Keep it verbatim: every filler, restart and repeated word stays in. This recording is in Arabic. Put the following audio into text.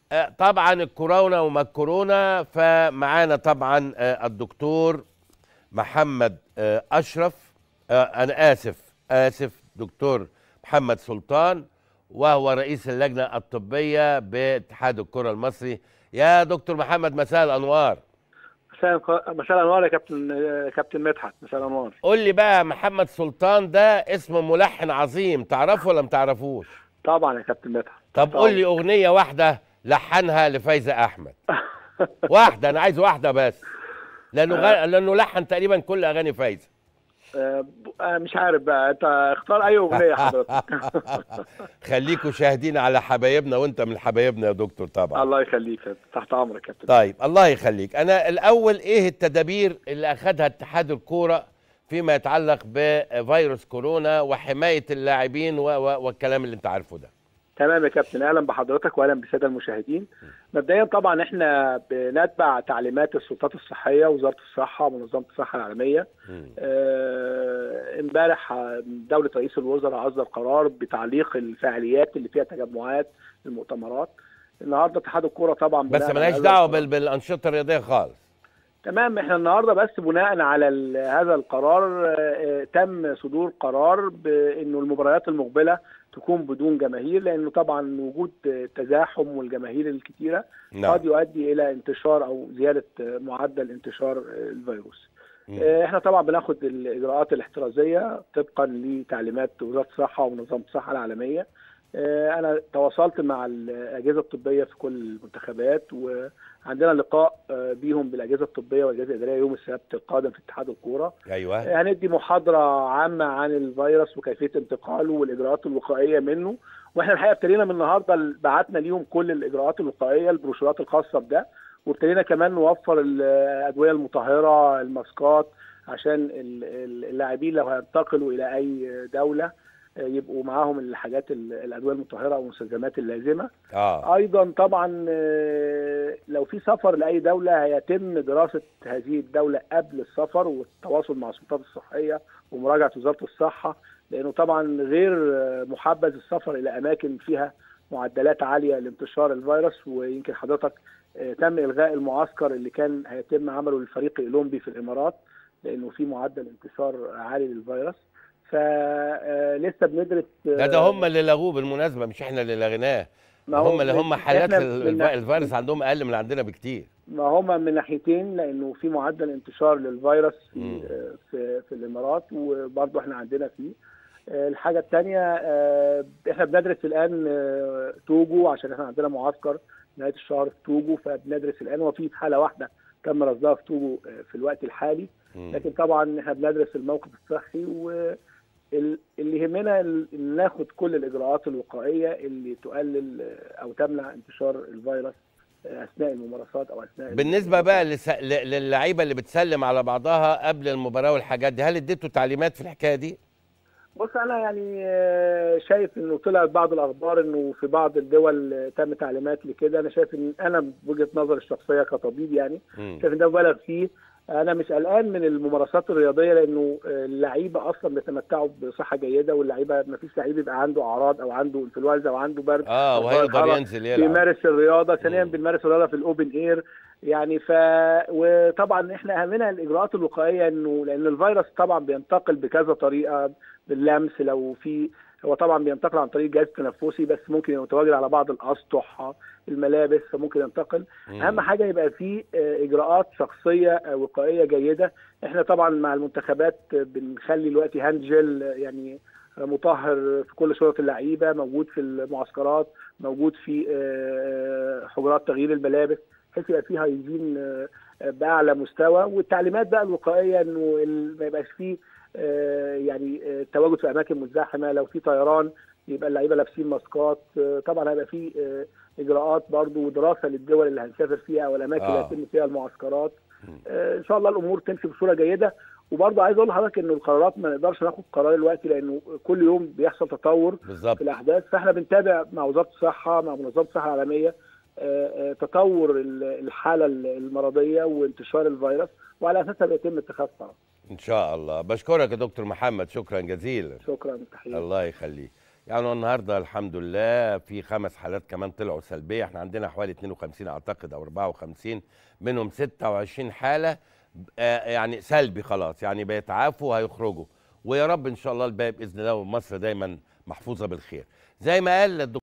آه، طبعا الكورونا وما الكورونا، فمعانا طبعا آه، الدكتور محمد آه، أشرف. آه، أنا آسف آسف دكتور محمد سلطان، وهو رئيس اللجنة الطبية باتحاد الكرة المصري. يا دكتور محمد، مساء الأنوار. مساء الق- مساء الانوار يا كابتن آه، كابتن مدحت، مساء الانوار. قول لي بقى، محمد سلطان ده اسم ملحن عظيم، تعرفه ولا متعرفوش؟ طبعا يا كابتن مدحت، طب تحت قول لي امرك. أغنية واحدة لحنها لفايزة أحمد. واحدة، أنا عايز واحدة بس، لأنه آه، غ... لأنه لحن تقريبا كل أغاني فايزة. آه، آه، مش عارف بقى، انت اختار اي اغنيه حضرتك. خليكوا شاهدين على حبايبنا، وانت من حبايبنا يا دكتور طبعا. الله يخليك يا- تحت امرك يا كابتن مدحت. طيب، الله يخليك. انا الاول، ايه التدابير اللي اخذها اتحاد الكوره فيما يتعلق بفيروس كورونا وحمايه اللاعبين و... و... والكلام اللي انت عارفه ده؟ تمام يا كابتن، اهلا بحضرتك واهلا بالساده المشاهدين. مبدئيا طبعا احنا بنتبع تعليمات السلطات الصحيه، وزاره الصحه ومنظمه الصحه العالميه. مم. آه، امبارح دوله رئيس الوزراء اصدر قرار بتعليق الفعاليات اللي فيها تجمعات، المؤتمرات. النهارده اتحاد الكوره طبعا بس بناء على ملهاش هذا دعوه القرار. بال... بالانشطه الرياضيه خالص. تمام، احنا النهارده بس بناء على ال- هذا القرار آه، آه، تم صدور قرار بانه المباريات المقبله تكون بدون جماهير، لانه طبعا وجود آه، تزاحم والجماهير الكثيره نعم. قد يؤدي الى انتشار او زياده آه، معدل انتشار آه، الفيروس. مم. آه، احنا طبعا بناخد الاجراءات الاحترازيه طبقا لتعليمات وزاره الصحه ومنظمه الصحه العالميه. آه، انا تواصلت مع الاجهزه الطبيه في كل المنتخبات، وعندنا لقاء آه، بيهم بالاجهزه الطبيه والاجهزه الاداريه يوم السبت القادم في اتحاد الكوره. ايوه. هندي محاضره عامه عن الفيروس وكيفيه انتقاله والاجراءات الوقائيه منه. واحنا الحقيقه ابتدينا من النهارده، بعتنا ليهم كل الاجراءات الوقائيه، البروشورات الخاصه بده، وابتدينا كمان نوفر الادويه المطهره، الماسكات، عشان ال- ال- اللاعبين لو هينتقلوا الى اي دوله آه، يبقوا معاهم الحاجات ال- الادويه المطهره والمستلزمات اللازمه. اه. ايضا طبعا آه، لو في سفر لاي دوله هيتم دراسه هذه الدوله قبل السفر، والتواصل مع السلطات الصحيه ومراجعه وزاره الصحه، لانه طبعا غير آه، محبذ السفر الى اماكن فيها معدلات عاليه لانتشار الفيروس. ويمكن حضرتك آه، تم الغاء المعسكر اللي كان هيتم عمله للفريق الاولمبي في الامارات، لانه في معدل انتشار عالي للفيروس. فلسه بندرس. ده ده هم آه، اللي لغوه بالمناسبه، مش احنا اللي لغيناه. ما ده هم هو اللي من هم حالات احنا الف- من الفيروس عندهم اقل من عندنا بكتير. ما هما من ناحيتين، لانه في معدل انتشار للفيروس في مم. في في الامارات، وبرضه احنا عندنا فيه. آه، الحاجه الثانيه، احنا بندرس الان آه، توجو، عشان احنا عندنا معسكر نهايه الشهر في توجو، فبندرس الان. وفي حاله واحده تم رصدها في توجو آه، في الوقت الحالي. مم. لكن طبعا احنا بندرس الموقف الصحي، واللي يهمنا ال- إن ناخد كل الاجراءات الوقائيه اللي تقلل آه، او تمنع انتشار الفيروس آه، اثناء الممارسات او اثناء بالنسبه بقى المسابقات. لس... ل- للعيبه اللي بتسلم على بعضها قبل المباراه والحاجات دي، هل اديتوا تعليمات في الحكايه دي؟ بص، انا يعني آه، شايف انه طلعت بعض الاخبار انه في بعض الدول آه، تم تعليمات لكده. انا شايف ان انا بوجهه نظري الشخصيه كطبيب يعني مم. شايف ان ده مبالغ فيه. انا مش قلقان من الممارسات الرياضيه، لانه آه، اللعيبه اصلا بيتمتعوا بصحه جيده، واللعيبه ما فيش لعيب يبقى عنده اعراض او عنده انفلونزا او عنده برد اه، او درجه وهيقدر حراره ينزل يلعب. بيمارس الرياضه. ثانيا مم. بنمارس الرياضه في الاوبن اير يعني. ف وطبعا احنا اهمنا الاجراءات الوقائيه، انه لان الفيروس طبعا بينتقل بكذا طريقه، باللمس، لو في هو طبعا بينتقل عن طريق الجهاز التنفسي، بس ممكن يتواجد على بعض الاسطح، الملابس، فممكن ينتقل. اهم مم. حاجه يبقى في آه، اجراءات شخصيه آه، وقائيه جيده. احنا طبعا مع المنتخبات آه، بنخلي دلوقتي هاند جel يعني آه، مطهر في كل شرط اللعيبه، موجود في المعسكرات، موجود في آه، حجرات تغيير الملابس، بحيث يبقى فيه هايجين آه، آه، باعلى مستوى. والتعليمات بقى الوقائيه انه ال- ما يبقاش فيه آه، يعني آه، التواجد في اماكن مزدحمه. لو في طيران يبقى اللعيبه لابسين ماسكات. آه، طبعا هيبقى في آه، اجراءات برضو ودراسه للدول اللي هنسافر فيها والاماكن اللي اه. هيتم فيها المعسكرات. مم. آه، ان شاء الله الامور تمشي بصوره جيده. وبرضه عايز اقول لحضرتك انه القرارات ما نقدرش ناخد قرار دلوقتي، لانه كل يوم بيحصل تطور في بالظبط. الاحداث. فاحنا بنتابع مع وزاره الصحه، مع منظمه الصحه العالميه، آه، آه، تطور ال- الحاله المرضيه وانتشار الفيروس، وعلى اساسها بيتم اتخاذ قرار. ان شاء الله. بشكرك يا دكتور محمد، شكرا جزيلا. شكرا، تحياتي. الله يخليك. يعني النهارده الحمد لله في خمس حالات كمان طلعوا سلبيه، احنا عندنا حوالي اتنين وخمسين اعتقد او اربعة وخمسين، منهم ستة وعشرين حاله آه يعني سلبي خلاص، يعني بيتعافوا وهيخرجوا، ويا رب ان شاء الله الباقي باذن الله، ومصر دايما محفوظه بالخير زي ما قال الدكتور